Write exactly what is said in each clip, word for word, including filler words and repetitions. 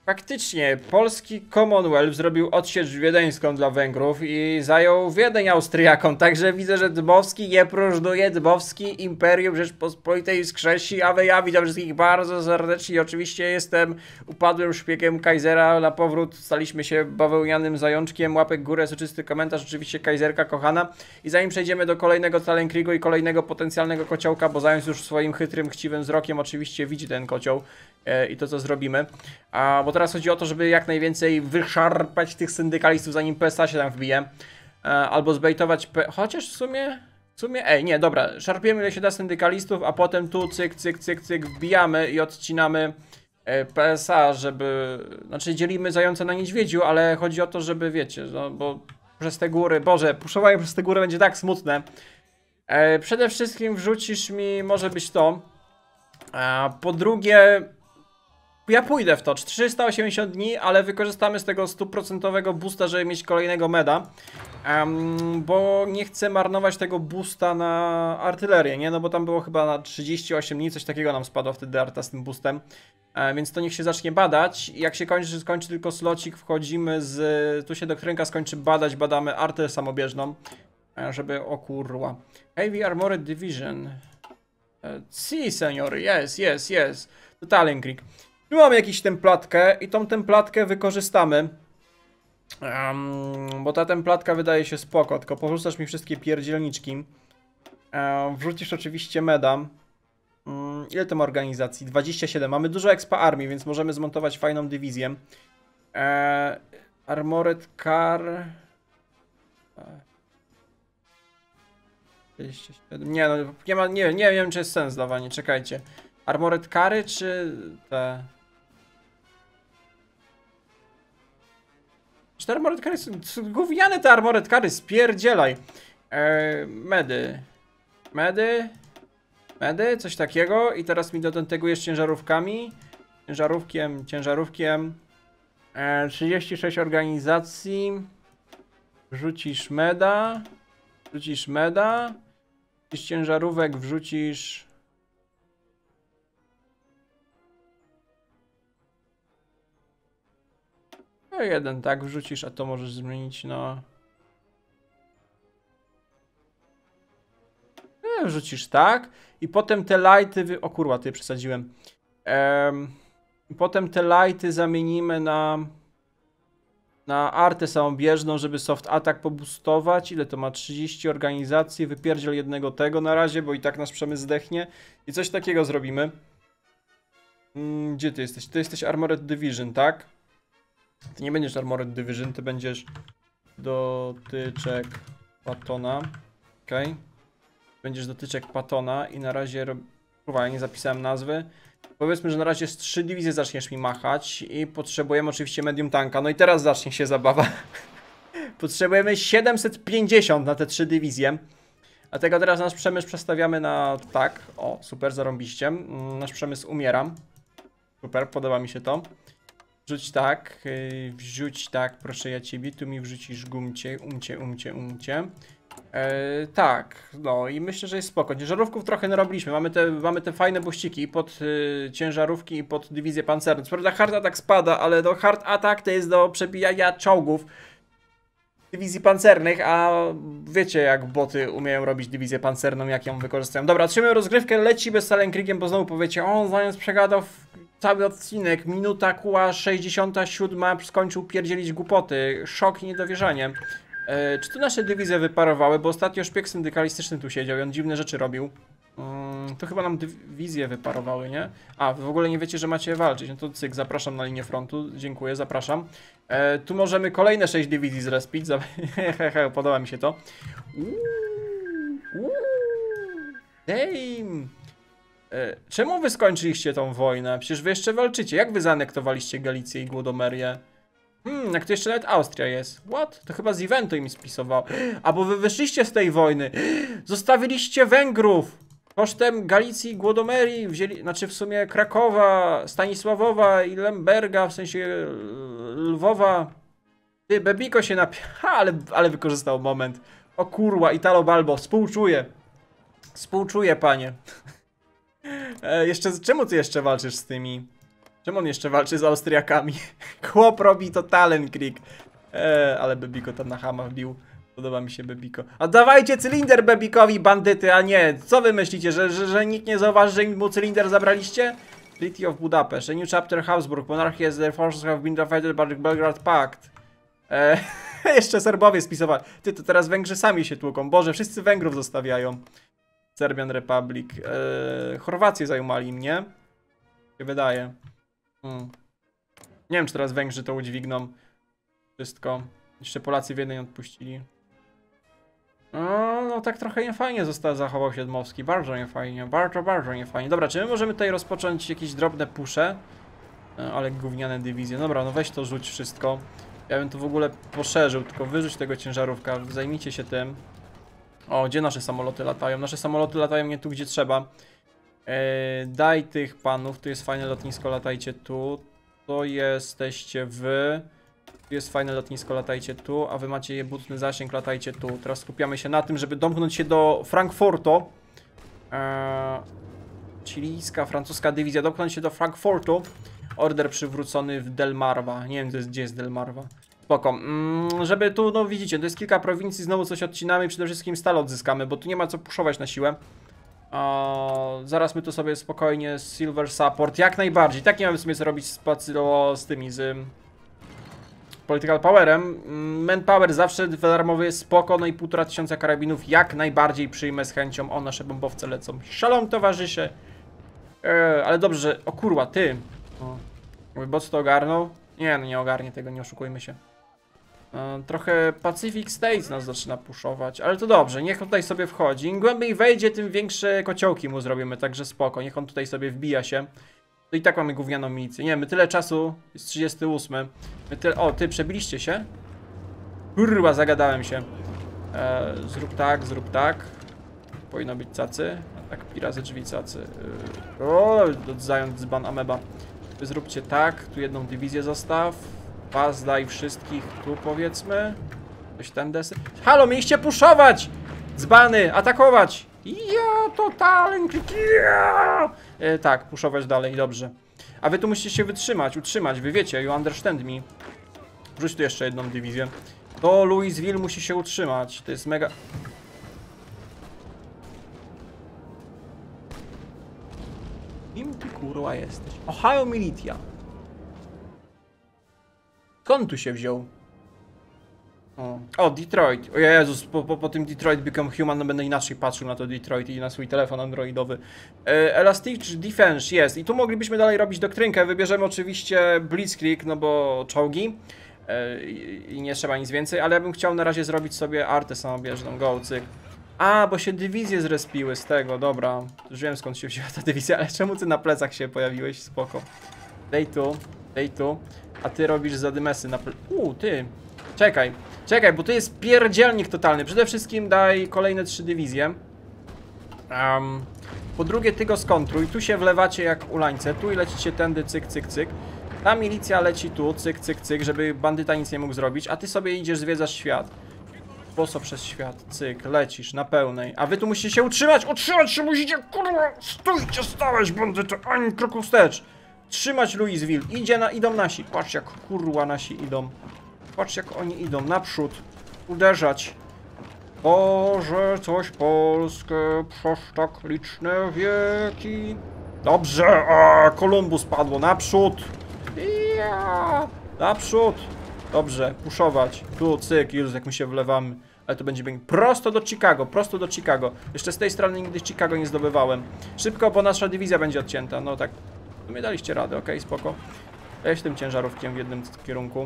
Faktycznie, polski Commonwealth zrobił odsiecz wiedeńską dla Węgrów i zajął Wiedeń Austriakom, także widzę, że Dmowski nie próżnuje, Dmowski Imperium Rzeczpospolitej skrzesi, a wy ja witam wszystkich bardzo serdecznie i oczywiście jestem upadłym szpiegiem Kaisera, na powrót staliśmy się bawełnianym zajączkiem, łapek górę, soczysty komentarz, oczywiście Kaiserka kochana i zanim przejdziemy do kolejnego Talenkriegu i kolejnego potencjalnego kociołka, bo zając już swoim chytrym, chciwym wzrokiem oczywiście widzi ten kocioł e, i to co zrobimy, a bo teraz chodzi o to, żeby jak najwięcej wyszarpać tych syndykalistów, zanim P S A się tam wbije. E, albo zbejtować P... Chociaż w sumie... W sumie... Ej, nie, dobra. Szarpiemy ile się da syndykalistów, a potem tu cyk, cyk, cyk, cyk wbijamy i odcinamy e, P S A, żeby... Znaczy dzielimy zające na niedźwiedziu, ale chodzi o to, żeby wiecie, no bo przez te góry... Boże, puszowanie przez te góry będzie tak smutne. E, przede wszystkim wrzucisz mi... Może być to. A po drugie... Ja pójdę w to, trzysta osiemdziesiąt dni, ale wykorzystamy z tego stuprocentowego boosta, żeby mieć kolejnego meda. Um, bo nie chcę marnować tego boosta na artylerię, nie? No bo tam było chyba na trzydzieści osiem dni, coś takiego nam spadło wtedy arta z tym boostem. E, więc to niech się zacznie badać. Jak się kończy, skończy tylko slocik, wchodzimy z... Tu się doktrynka skończy badać, badamy artę samobieżną. E, żeby... O kurwa. Heavy Armored Division. E, si, senior, yes, yes, yes. To Talenkrieg. Tu mamy jakąś templatkę i tą templatkę wykorzystamy. Um, bo ta templatka wydaje się spoko, tylko porzucasz mi wszystkie pierdzielniczki. Um, wrzucisz oczywiście meda. Um, ile to ma organizacji? dwadzieścia siedem. Mamy dużo expa armii, więc możemy zmontować fajną dywizję. Um, Armored Car... dwadzieścia siedem. Nie, no, nie, ma, nie, nie wiem, czy jest sens dawanie, czekajcie. Armored Cary, czy te... Czy te Armored Cary są gówniane, te Armored Cary, spierdzielaj. Eee, medy. Medy. Medy, coś takiego. I teraz mi dotentegujesz ciężarówkami. Ciężarówkiem, ciężarówkiem. Eee, trzydzieści sześć organizacji. Wrzucisz meda. Wrzucisz meda. Z ciężarówek wrzucisz... No jeden tak wrzucisz, a to możesz zmienić na... No, wrzucisz tak. I potem te lighty... Wy... O kurwa, ty przesadziłem. Ehm... Potem te lighty zamienimy na... Na artę samobieżną, żeby soft attack poboostować. Ile to ma? trzydzieści organizacji. Wypierdziel jednego tego na razie, bo i tak nasz przemysł zdechnie. I coś takiego zrobimy. Mm, gdzie ty jesteś? Ty jesteś Armored Division, tak? Ty nie będziesz Armored Division, ty będziesz dotyczek Patona. Okej. Okay. Będziesz dotyczek Patona i na razie... Kurwa, ja nie zapisałem nazwy. Powiedzmy, że na razie z trzy dywizje zaczniesz mi machać i potrzebujemy oczywiście medium tanka. No i teraz zacznie się zabawa. Potrzebujemy siedemset pięćdziesiąt na te trzy dywizje. Dlatego teraz nasz przemysł przestawiamy na tak. O, super, zarąbiście. Nasz przemysł umiera. Super, podoba mi się to. Wrzuć tak, yy, wrzuć tak, proszę ja ciebie, tu mi wrzucisz gumcie, umcie, umcie, umcie. Yy, tak, no i myślę, że jest spoko. Ciężarówków trochę narobiliśmy, mamy te, mamy te fajne buściki pod yy, ciężarówki i pod dywizję pancerną. Co prawda hard attack spada, ale do hard attack to jest do przebijania czołgów dywizji pancernych, a wiecie jak boty umieją robić dywizję pancerną, jak ją wykorzystają. Dobra, trzymamy rozgrywkę, leci bez Talenkriegiem, bo znowu powiecie, o, zając przegadał cały odcinek, minuta kuła sześćdziesiąta siódma, skończył pierdzielić głupoty, szok i niedowierzanie. E, czy tu nasze dywizje wyparowały, bo ostatnio szpieg syndykalistyczny tu siedział i on dziwne rzeczy robił. Hmm, to chyba nam dywizje wyparowały, nie? A, wy w ogóle nie wiecie, że macie walczyć, no to cyk, zapraszam na linię frontu, dziękuję, zapraszam. E, tu możemy kolejne sześć dywizji zrespić, podoba mi się to. Uuu, uuu, damn. E, czemu wy skończyliście tą wojnę? Przecież wy jeszcze walczycie. Jak wy zaanektowaliście Galicję i Głodomerię? Hmm, jak to jeszcze nawet Austria jest. What? To chyba z eventu im spisowało. A bo wy wyszliście z tej wojny. Zostawiliście Węgrów. Kosztem Galicji i Głodomerii wzięli, znaczy w sumie Krakowa, Stanisławowa i Lemberga, w sensie Lwowa. Ty, Bebiko się napi... Ha, ale, ale wykorzystał moment. O kurwa, Italo Balbo, współczuję. Współczuję, panie. E, jeszcze, czemu ty jeszcze walczysz z tymi? Czemu on jeszcze walczy z Austriakami? Chłop robi to talent Krieg. Eee, ale Bebiko tam na chama wbił. Podoba mi się Bebiko. A dawajcie cylinder Bebikowi, bandyty, a nie. Co wy myślicie, że, że, że nikt nie zauważy, że mu cylinder zabraliście? Treaty of Budapest, a new chapter Habsburg, monarchy as their forces have been defeated by the Belgrade Pact. Eee, jeszcze Serbowie spisowali. Ty, to teraz Węgrzy sami się tłuką. Boże, wszyscy Węgrów zostawiają. Serbian Republic. Eee, Chorwację zajumali mnie. Się wydaje. Hmm. Nie wiem, czy teraz Węgrzy to udźwigną. Wszystko. Jeszcze Polacy w jednej odpuścili. No, no tak trochę niefajnie został, zachował się Dmowski. Bardzo niefajnie. Bardzo, bardzo niefajnie. Dobra, czy my możemy tutaj rozpocząć jakieś drobne pusze? E, ale gówniane dywizje. Dobra, no weź to rzuć wszystko. Ja bym tu w ogóle poszerzył, tylko wyrzuć tego ciężarówka. Zajmijcie się tym. O, gdzie nasze samoloty latają? Nasze samoloty latają nie tu, gdzie trzeba. E, daj tych panów. Tu jest fajne lotnisko, latajcie tu. To jesteście wy. Tu jest fajne lotnisko, latajcie tu, a wy macie jebutny zasięg, latajcie tu. Teraz skupiamy się na tym, żeby domknąć się do Frankfurtu. Eee, chilijska, francuska dywizja, domknąć się do Frankfurtu. Order przywrócony w Delmarva. Nie wiem, gdzie jest Delmarva. Spoko. Mm, żeby tu, no widzicie, to jest kilka prowincji, znowu coś odcinamy i przede wszystkim stal odzyskamy, bo tu nie ma co puszować na siłę. Eee, zaraz my tu sobie spokojnie Silver Support, jak najbardziej. Tak nie mamy sobie zrobić z, z tymi, z... Political Powerem. Manpower zawsze darmowy jest spoko, no i półtora tysiąca karabinów jak najbardziej przyjmę z chęcią. O, nasze bombowce lecą. Szalom, towarzysze. Eee, ale dobrze, że... O kurwa, ty. O. Jakby bots to ogarnął? Nie, no nie ogarnie tego, nie oszukujmy się. Eee, trochę Pacific States nas zaczyna puszować, ale to dobrze, niech on tutaj sobie wchodzi. Im głębiej wejdzie, tym większe kociołki mu zrobimy, także spoko. Niech on tutaj sobie wbija się. To i tak mamy gównianą milicję. Nie, my tyle czasu, jest trzydziesty ósmy. My tyle... O, ty, przebiliście się? Kurwa, zagadałem się. E, zrób tak, zrób tak. Powinno być cacy. A tak, pirazy drzwi cacy. E, o, zając dzban ameba. Wy zróbcie tak, tu jedną dywizję zostaw. Was daj wszystkich tu, powiedzmy. Coś ten desy. Halo, mieliście puszować! Dzbany, atakować! Ja, to talent! Ja! E, tak, puszować dalej, dobrze. A wy tu musicie się wytrzymać, utrzymać, wy wiecie, you understand me. Wrzuć tu jeszcze jedną dywizję. To Louisville musi się utrzymać, to jest mega... Kim ty kurwa jesteś? Ohio Militia. Skąd tu się wziął? O, o Detroit. O Jezus, po, po, po tym Detroit Become Human no będę inaczej patrzył na to Detroit i na swój telefon androidowy. E, Elastic Defense jest. I tu moglibyśmy dalej robić doktrynkę. Wybierzemy oczywiście Blitzkrieg, no bo czołgi. E, i, I nie trzeba nic więcej, ale ja bym chciał na razie zrobić sobie artę samobieżną. Go, cyk. A, bo się dywizje zrespiły z tego, dobra. Już wiem skąd się wzięła ta dywizja, ale czemu ty na plecach się pojawiłeś? Spoko. Dej tu, dej tu. A ty robisz zadymesy na ple... Uuu, ty. Czekaj. Czekaj, bo to jest pierdzielnik totalny. Przede wszystkim daj kolejne trzy dywizje. Um, po drugie, ty go skontruj. Tu się wlewacie jak ulańce. Tu i lecicie tędy, cyk, cyk, cyk. Ta milicja leci tu, cyk, cyk, cyk, żeby bandyta nic nie mógł zrobić. A ty sobie idziesz, zwiedzasz świat. Boso przez świat, cyk, lecisz na pełnej. A wy tu musicie się utrzymać, utrzymać się musicie, kurwa. Stójcie, stałeś, bandyto, ani kroku wstecz. Trzymać Louisville. Idzie na, idą nasi. Patrz jak kurwa nasi idą. Patrz jak oni idą naprzód. Uderzać. Boże, coś Polskę przez tak liczne wieki. Dobrze, a Kolumbus padło. Naprzód. Ja. Naprzód. Dobrze, puszować. Tu, cyk, Jezus, jak my się wlewamy. Ale to będzie prosto do Chicago, prosto do Chicago. Jeszcze z tej strony nigdy Chicago nie zdobywałem. Szybko, bo nasza dywizja będzie odcięta. No tak. My daliście radę, okej, okay, spoko. Weź tym ciężarówkiem w jednym kierunku.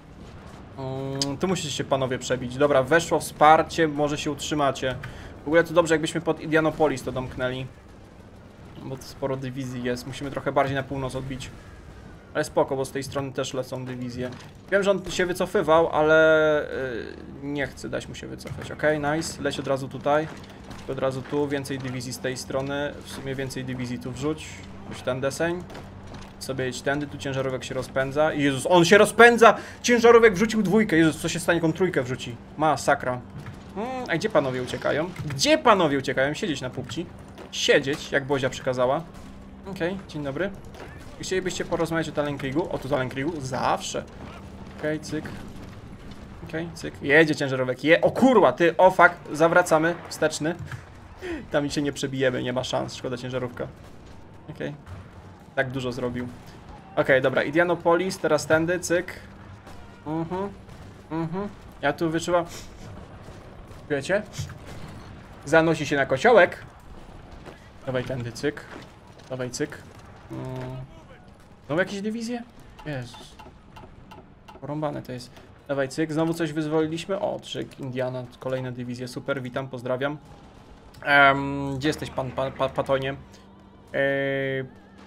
Um, tu musicie się panowie przebić. Dobra, weszło wsparcie, może się utrzymacie. W ogóle to dobrze, jakbyśmy pod Indianapolis to domknęli. Bo to sporo dywizji jest. Musimy trochę bardziej na północ odbić. Ale spoko, bo z tej strony też lecą dywizje. Wiem, że on się wycofywał, ale yy, nie chcę dać mu się wycofać. Okej, okay, nice. Leć od razu tutaj. Od razu tu. Więcej dywizji z tej strony. W sumie więcej dywizji tu wrzuć. Już ten deseń. Sobie jedź tędy, tu ciężarówek się rozpędza. Jezus, on się rozpędza! Ciężarówek wrzucił dwójkę. Jezus, co się stanie, jak on trójkę wrzuci? Masakra. Hmm, a gdzie panowie uciekają? Gdzie panowie uciekają? Siedzieć na pupci. Siedzieć, jak Bozia przykazała. Okej, okay, dzień dobry. Chcielibyście porozmawiać o Talenkrigu? O tu Talenkrigu? Zawsze. Okej, okay, cyk. Okej, okay, cyk. Jedzie ciężarówek. Je... O kurwa, ty, o fuck. Zawracamy. Wsteczny. Tam mi się nie przebijemy, nie ma szans. Szkoda ciężarówka. Okej. Okay. Tak dużo zrobił. Okej, okay, dobra. Indianapolis, teraz tędy, cyk. Mhm. Mhm. Ja tu wyczułam. Wiecie? Zanosi się na kociołek. Dawaj tędy, cyk. Dawaj, cyk. Hmm. Znowu jakieś dywizje? Jezus. Porąbane to jest. Dawaj, cyk. Znowu coś wyzwoliliśmy. O, trzyk, Indiana. Kolejne dywizje. Super, witam, pozdrawiam. Um, gdzie jesteś, pan, pan, pan Patonie? Eee...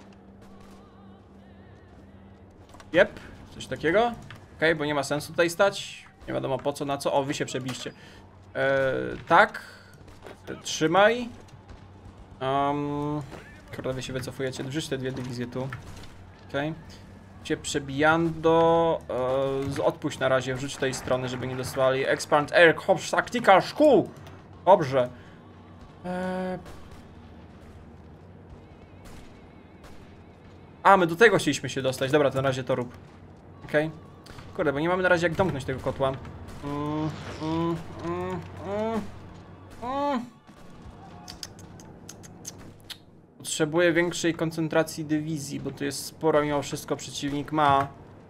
Jep, coś takiego. Okej, okay, bo nie ma sensu tutaj stać. Nie wiadomo po co, na co. O, wy się przebiliście. Eee, tak. Trzymaj. Um, kurde, wy się wycofujecie. Wrzuć te dwie dywizje tu. Okej. Okay. Cię przebijando. Eee, odpuść na razie, wrzuć tej strony, żeby nie dostali. Expand Air Corps Tactical School. Dobrze. Eee... A, my do tego chcieliśmy się dostać. Dobra, to na razie to rób. Okej. Okay. Kurde, bo nie mamy na razie jak domknąć tego kotła. Mm, mm, mm, mm, mm. Potrzebuję większej koncentracji dywizji, bo tu jest sporo mimo wszystko przeciwnik ma.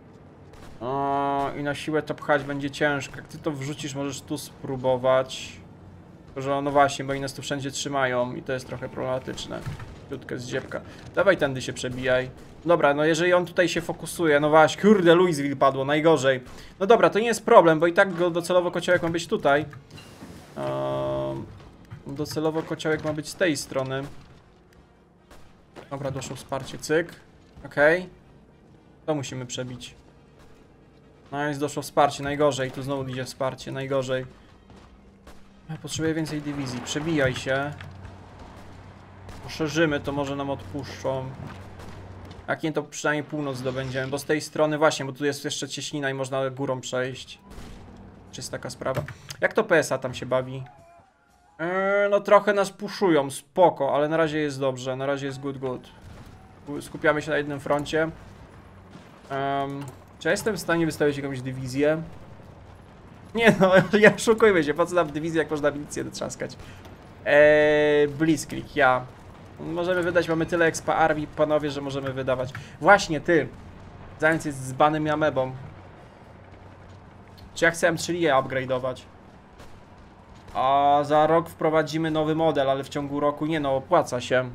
O, i na siłę to pchać będzie ciężko. Jak ty to wrzucisz, możesz tu spróbować. Tylko, że no właśnie, bo oni nas tu wszędzie trzymają i to jest trochę problematyczne. Krótkę z dziebka. Dawaj tędy się przebijaj. Dobra, no jeżeli on tutaj się fokusuje, no właśnie, kurde, Louisville padło, najgorzej. No dobra, to nie jest problem, bo i tak go docelowo kociołek ma być tutaj. Um, docelowo kociołek ma być z tej strony. Dobra, doszło wsparcie, cyk. Okej. Okay. To musimy przebić. No jest doszło wsparcie, najgorzej. Tu znowu idzie wsparcie, najgorzej. Potrzebuję więcej dywizji, przebijaj się. Poszerzymy, to może nam odpuszczą. Jak nie, to przynajmniej północ zdobędziemy, bo z tej strony właśnie, bo tu jest jeszcze cieśnina i można górą przejść. Czy jest taka sprawa? Jak to P S A tam się bawi? Eee, no trochę nas puszują, spoko, ale na razie jest dobrze, na razie jest good good. Skupiamy się na jednym froncie. Um, czy ja jestem w stanie wystawić jakąś dywizję? Nie no, ja szukujmy się, po co nam dywizję, jak można milicję dotrzaskać. Eee, Blitzkrieg, ja. Możemy wydać, mamy tyle expa armii, panowie, że możemy wydawać. Właśnie, ty. Zając jest z banym amebą. Czy ja chcę M trzy je upgrade'ować? A za rok wprowadzimy nowy model, ale w ciągu roku nie no, opłaca się.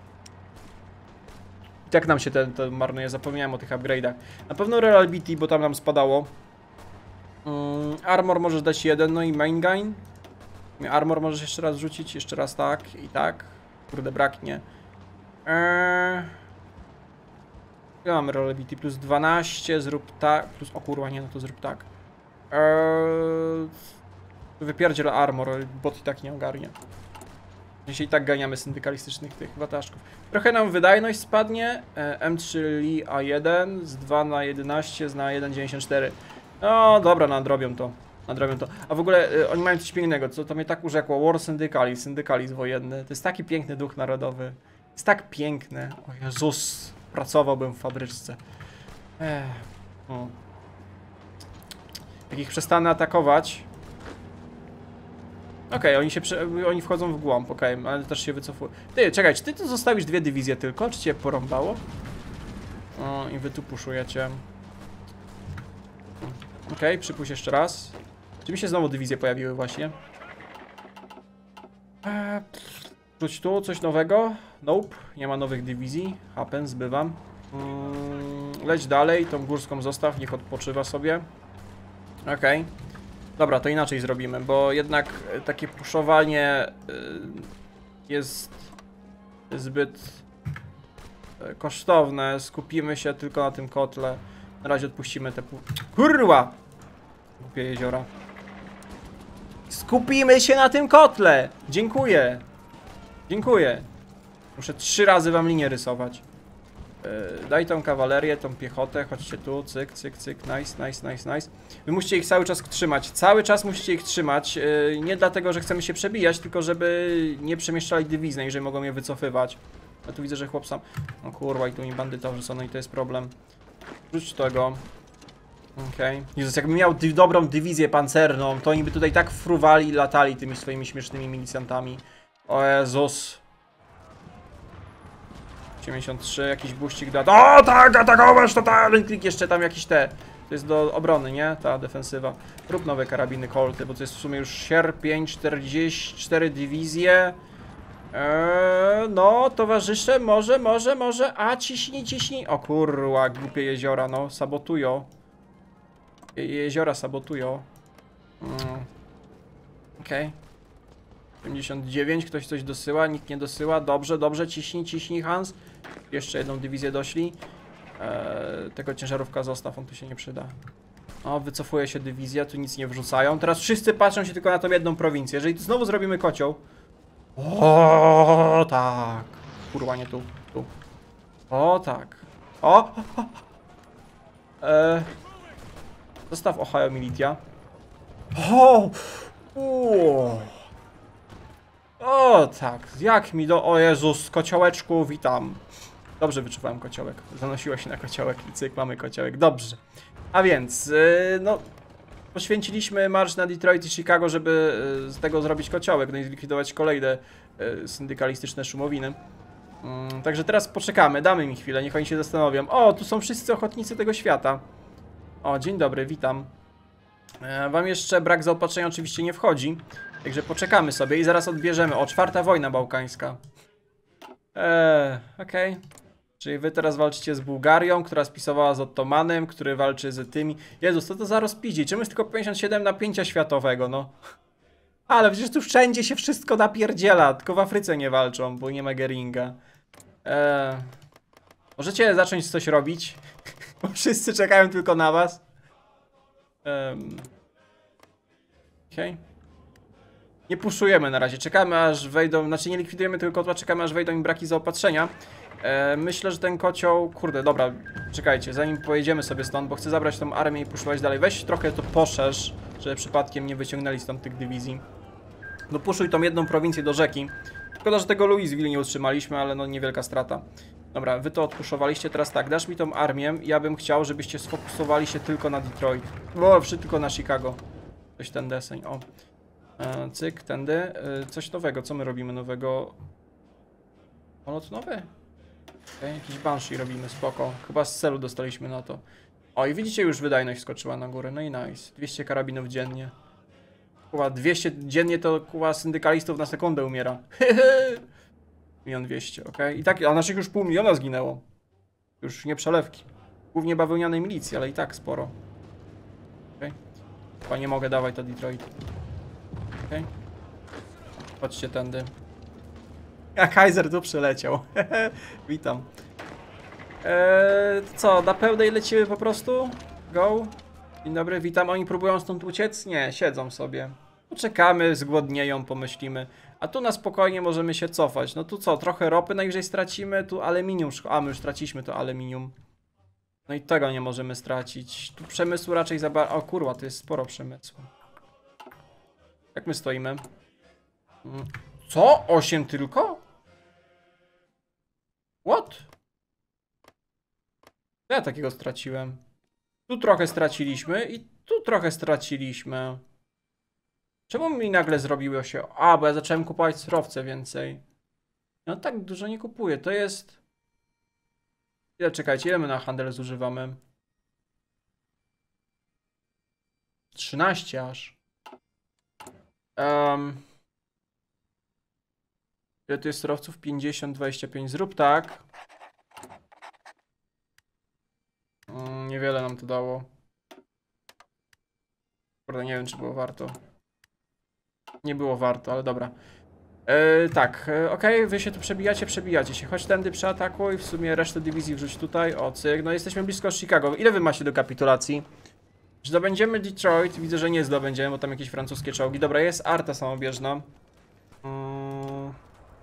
Jak nam się ten, ten marnuje? Zapomniałem o tych upgrade'ach. Na pewno reliability, bo tam nam spadało. Um, armor możesz dać jeden, no i main gain. Armor możesz jeszcze raz rzucić, jeszcze raz tak i tak. Kurde, braknie. Eee... Ja mamy reliability plus dwanaście, zrób tak. Plus, o kurwa, nie, no to zrób tak. Eee... Wypierdziel armor, bot i tak nie ogarnia. Jeśli i tak ganiamy syndykalistycznych tych wataszków. Trochę nam wydajność spadnie. M trzy Li A jeden z dwa na jedenaście z na jeden dziewięćdziesiąt cztery. No dobra, nadrobią to. Nadrobią to. A w ogóle y, oni mają coś pięknego, co to mnie tak urzekło. War Syndicalizm, syndykalizm wojenny. To jest taki piękny duch narodowy. Jest tak piękne. O Jezus, pracowałbym w fabryczce. Ech. O. Jak ich przestanę atakować. Okej, okay, oni się prze... oni wchodzą w głąb, okej, okay, ale też się wycofują. Ty, czekaj, czy ty tu zostawisz dwie dywizje tylko? Czy cię porąbało? O, i wy tu puszujecie. Okej, okay, przypuść jeszcze raz. Czy mi się znowu dywizje pojawiły właśnie? Eee, rzuć tu coś nowego? Nope, nie ma nowych dywizji. Happen, zbywam. Mm, leć dalej, tą górską zostaw, niech odpoczywa sobie. Okej. Okay. Dobra, to inaczej zrobimy, bo jednak takie puszowanie jest zbyt kosztowne. Skupimy się tylko na tym kotle. Na razie odpuścimy te pół... Kurwa! Głupie jeziora. Skupimy się na tym kotle! Dziękuję. Dziękuję. Muszę trzy razy wam linię rysować. Yy, daj tą kawalerię, tą piechotę, chodźcie tu, cyk, cyk, cyk, nice, nice, nice, nice. Wy musicie ich cały czas trzymać, cały czas musicie ich trzymać, yy, nie dlatego, że chcemy się przebijać, tylko żeby nie przemieszczali dywizji, jeżeli mogą je wycofywać. A tu widzę, że chłop sam... O kurwa, i tu mi bandytorzy są, no i to jest problem. Rzuć tego. Okej. Okay. Jezus, jakbym miał dy dobrą dywizję pancerną, to oni by tutaj tak fruwali i latali tymi swoimi śmiesznymi milicjantami. O Jezus. dziewięćdziesiąt trzy, jakiś buścik da. O tak, atakować, to ten klik jeszcze tam jakiś te. To jest do obrony, nie? Ta defensywa. Rób nowe karabiny Colty, bo to jest w sumie już sierpień, czterdzieści cztery dywizje. Eee, no, towarzysze, może, może, może. A, ciśnij, ciśnij. O kurwa, głupie jeziora, no, sabotują. Je jeziora sabotują. Mm. Okej. Okay. pięćdziesiąt dziewięć, ktoś coś dosyła, nikt nie dosyła. Dobrze, dobrze, ciśnij, ciśnij, Hans. Jeszcze jedną dywizję doszli. Eee, tego ciężarówka zostaw, on tu się nie przyda. O, wycofuje się dywizja, tu nic nie wrzucają. Teraz wszyscy patrzą się tylko na tą jedną prowincję. Jeżeli tu znowu zrobimy kocioł. O tak. Kurwa, nie tu, tu. O tak. O! o, o. Eee, zostaw Ohio Militia. O! Uuu. O tak, jak mi do... O Jezus, kociołeczku, witam. Dobrze wyczuwałem kociołek. Zanosiła się na kociołek i cyk, mamy kociołek. Dobrze. A więc, yy, no... Poświęciliśmy marsz na Detroit i Chicago, żeby yy, z tego zrobić kociołek, no i zlikwidować kolejne yy, syndykalistyczne szumowiny. Yy, także teraz poczekamy, damy mi chwilę, niech oni się zastanowią. O, tu są wszyscy ochotnicy tego świata. O, dzień dobry, witam. Yy, wam jeszcze brak zaopatrzenia oczywiście nie wchodzi. Także poczekamy sobie i zaraz odbierzemy. O, czwarta wojna bałkańska. Eee, okej. Okay. Czyli wy teraz walczycie z Bułgarią, która spisowała z Ottomanem, który walczy z tymi... Jezus, co to za rozpiździ? Czemu jest tylko pięćdziesiąt siedem napięcia światowego, no? Ale przecież tu wszędzie się wszystko napierdziela, tylko w Afryce nie walczą, bo nie ma Geringa. Eee, możecie zacząć coś robić, bo wszyscy czekają tylko na was. Eee, okej. Okay. Nie puszujemy na razie, czekamy aż wejdą, znaczy nie likwidujemy tego kotła, czekamy aż wejdą im braki zaopatrzenia. E, myślę, że ten kocioł, kurde, dobra, czekajcie, zanim pojedziemy sobie stąd, bo chcę zabrać tą armię i puszować dalej. Weź trochę to poszerz, żeby przypadkiem nie wyciągnęli stąd tych dywizji. No puszuj tą jedną prowincję do rzeki. Szkoda, że tego Louisville nie utrzymaliśmy, ale no niewielka strata. Dobra, wy to odpuszowaliście, teraz tak, dasz mi tą armię, ja bym chciał, żebyście sfokusowali się tylko na Detroit. O, tylko na Chicago. Coś ten deseń, o. E, cyk, tędy. E, coś nowego, co my robimy nowego? Polot nowy? Okay, jakiś Banshee robimy, spoko. Chyba z celu dostaliśmy na to. O, i widzicie, już wydajność skoczyła na górę, no i nice. dwieście karabinów dziennie. Kuba, dwieście dziennie to kuba syndykalistów na sekundę umiera. Milion dwieście, okej. Okay. I tak, a naszych już pół miliona zginęło. Już nie przelewki. Głównie bawełnianej milicji, ale i tak sporo. Okej. Okay. Chyba nie mogę, dawaj to Detroit. Okej. Okay. Chodźcie tędy. A Kaiser tu przyleciał. Witam. Eee, co, na pełnej lecimy po prostu? Go. Dzień dobry, witam. Oni próbują stąd uciec? Nie, siedzą sobie. Poczekamy, zgłodnieją, pomyślimy. A tu na spokojnie możemy się cofać. No tu co, trochę ropy najwyżej stracimy, tu aluminium. A, my już straciliśmy to aluminium. No i tego nie możemy stracić. Tu przemysłu raczej za bardzo... O kurwa, to jest sporo przemysłu. Jak my stoimy? Co? osiem tylko? What? Co ja takiego straciłem? Tu trochę straciliśmy i tu trochę straciliśmy. Czemu mi nagle zrobiło się... A, bo ja zacząłem kupować surowce więcej. No tak dużo nie kupuję. To jest... Ile, czekajcie, ile my na handel zużywamy? trzynaście aż. Um... Ile tu jest surowców? pięćdziesiąt, dwadzieścia pięć. Zrób tak. Mm, niewiele nam to dało. Kurde, nie wiem, czy było warto. Nie było warto, ale dobra. E, tak, e, okej, okay, wy się tu przebijacie, przebijacie się. Chodź tędy, przeatakuj. W sumie resztę dywizji wrzuć tutaj. O, cyk. No jesteśmy blisko Chicago. Ile wy macie do kapitulacji? Zdobędziemy Detroit. Widzę, że nie zdobędziemy, bo tam jakieś francuskie czołgi. Dobra, jest arta samobieżna. Hmm.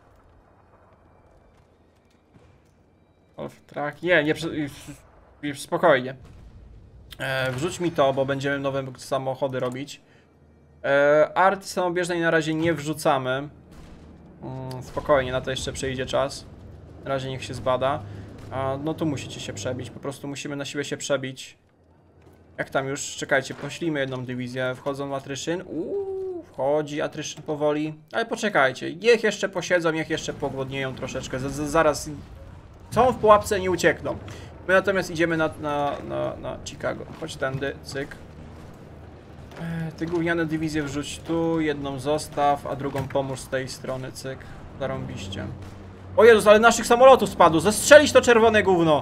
Trach. Nie, nie, nie, spokojnie. E, wrzuć mi to, bo będziemy nowe samochody robić. E, arty samobieżnej na razie nie wrzucamy. Mm, spokojnie, na to jeszcze przyjdzie czas. Na razie niech się zbada. A, no to musicie się przebić, po prostu musimy na siłę się przebić. Jak tam już? Czekajcie, poślijmy jedną dywizję. Wchodzą atryszyn. Uuu, wchodzi atryszyn powoli. Ale poczekajcie, niech jeszcze posiedzą, niech jeszcze pogłodnieją troszeczkę. Z -z Zaraz są w pułapce, nie uciekną. My natomiast idziemy na, na, na, na Chicago. Chodź tędy, cyk. Ty gówniane dywizję wrzuć tu, jedną zostaw, a drugą pomóż z tej strony, cyk. Zarąbiście. O Jezus, ale naszych samolotów spadło. Zestrzelić to czerwone gówno.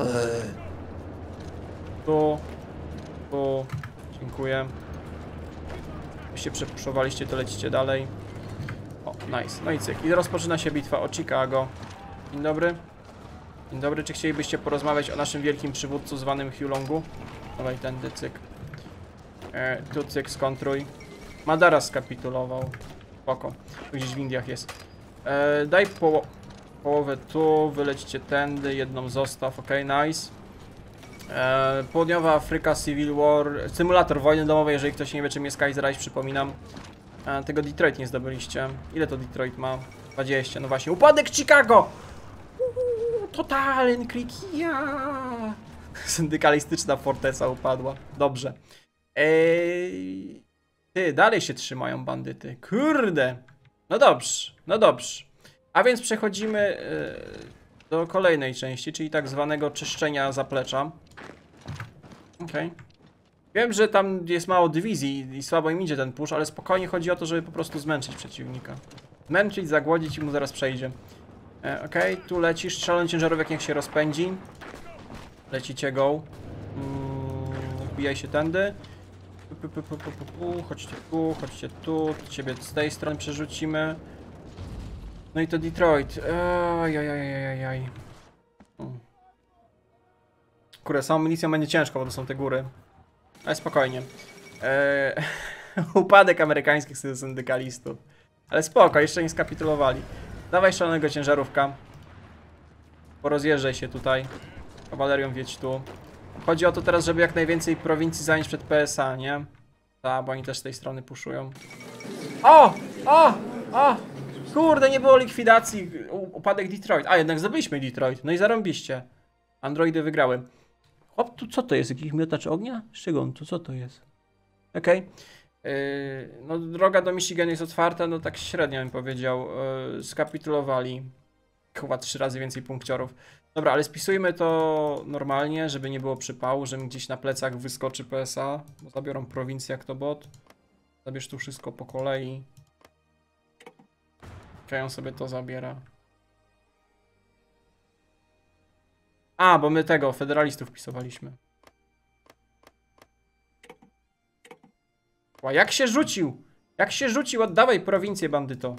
Tu. Tu. Dziękuję. Jeśli przepuszowaliście, to lecicie dalej. O, nice. No i cyk. I rozpoczyna się bitwa o Chicago. Dzień dobry. Dzień dobry. Czy chcielibyście porozmawiać o naszym wielkim przywódcu zwanym Huey Longu? Dawaj tędy, cyk. E, tu cyk, skontruj. Madara skapitulował. Spoko. Tu gdzieś w Indiach jest. E, daj po połowę tu, wylecicie tędy, jedną zostaw, ok, nice. E, Południowa Afryka, Civil War, symulator wojny domowej, jeżeli ktoś nie wie czym jest Kaiser Reich, przypominam. E, tego Detroit nie zdobyliście. Ile to Detroit ma? dwadzieścia, no właśnie. Upadek Chicago! Uuu, totalny krikia! Syndykalistyczna forteca upadła. Dobrze. Eee, ty, dalej się trzymają bandyty. Kurde. No dobrze, no dobrze. A więc przechodzimy e, do kolejnej części, czyli tak zwanego czyszczenia zaplecza. Okej. Okay. Wiem, że tam jest mało dywizji i słabo im idzie ten push, ale spokojnie chodzi o to, żeby po prostu zmęczyć przeciwnika. Zmęczyć, zagłodzić i mu zaraz przejdzie. E, Okej, okay. Tu lecisz, szalony ciężarówek niech się rozpędzi. Lecicie go. Mm, wbijaj się tędy. Pu, pu, pu, pu, pu, pu. Chodźcie tu, chodźcie tu. Ciebie z tej strony przerzucimy. No i to Detroit. Ajajajajajaj. Kurde, samą milicją będzie ciężko, bo to są te góry. Ale spokojnie. Eee, upadek amerykańskich syndykalistów. Ale spoko, jeszcze nie skapitulowali. Dawaj szalonego ciężarówka. Porozjeżdżaj się tutaj. Kawalerią wiedź tu. Chodzi o to teraz, żeby jak najwięcej prowincji zająć przed P S A, nie? Tak, bo oni też z tej strony puszują. O! O! O! Kurde, nie było likwidacji. Upadek Detroit. A, jednak zdobyliśmy Detroit. No i zarąbiście. Androidy wygrały. Chłop, tu co to jest? Jakiś miotacz ognia? Z czego on tu? Co to jest? Okej. Okay. Yy, no droga do Michigan jest otwarta, no tak średnio bym powiedział. Yy, skapitulowali. Chyba trzy razy więcej punkciorów. Dobra, ale spisujmy to normalnie, żeby nie było przypału, że mi gdzieś na plecach wyskoczy P S A. Bo zabiorą prowincję jak to bot. Zabierz tu wszystko po kolei. On sobie to zabiera. A, bo my tego, federalistów wpisowaliśmy. Ła, jak się rzucił? Jak się rzucił? Oddawaj prowincję, bandyto.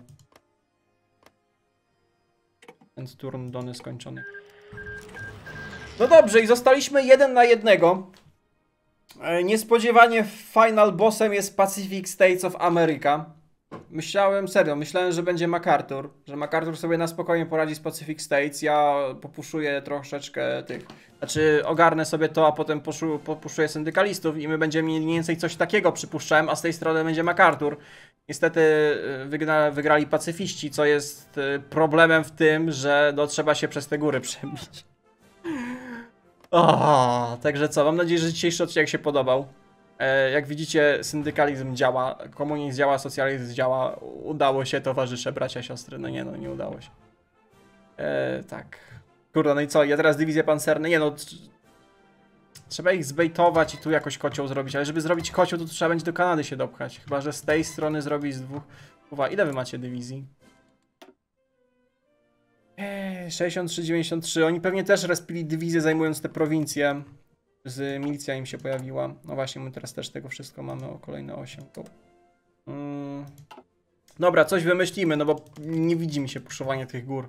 Ten turn dony skończony. No dobrze, i zostaliśmy jeden na jednego. Niespodziewanie final bossem jest Pacific States of America. Myślałem, serio, myślałem, że będzie MacArthur, że MacArthur sobie na spokojnie poradzi z Pacific States, ja popuszuję troszeczkę tych, znaczy ogarnę sobie to, a potem puszu, popuszuję syndykalistów i my będziemy mieli mniej więcej coś takiego, przypuszczałem, a z tej strony będzie MacArthur. Niestety wygra, wygrali pacyfiści, co jest problemem w tym, że no, trzeba się przez te góry przebić. O, także co, mam nadzieję, że dzisiejszy odcinek się podobał. Jak widzicie, syndykalizm działa, komunizm działa, socjalizm działa. Udało się, towarzysze, bracia, siostry. No nie, no nie udało się. E, tak. Kurde, no i co? Ja teraz dywizje pancerne. Nie no. Trzeba ich zbejtować i tu jakoś kocioł zrobić. Ale żeby zrobić kocioł, to trzeba będzie do Kanady się dopchać. Chyba że z tej strony zrobić z dwóch. Uwa, ile wy macie dywizji? Eee, sześćdziesiąt trzy dziewięćdziesiąt trzy. Oni pewnie też respili dywizję, zajmując te prowincje. Z milicja im się pojawiła. No właśnie, my teraz też tego wszystko mamy o kolejne osiem. Hmm. Dobra, coś wymyślimy, no bo nie widzi mi się puszowanie tych gór.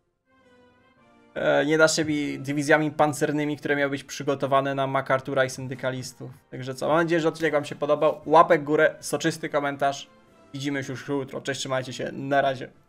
E, nie da się mi dywizjami pancernymi, które miały być przygotowane na MacArthura i syndykalistów. Także co, mam nadzieję, że odcinek wam się podobał. Łapek w górę, soczysty komentarz. Widzimy się już jutro. Cześć, trzymajcie się, na razie.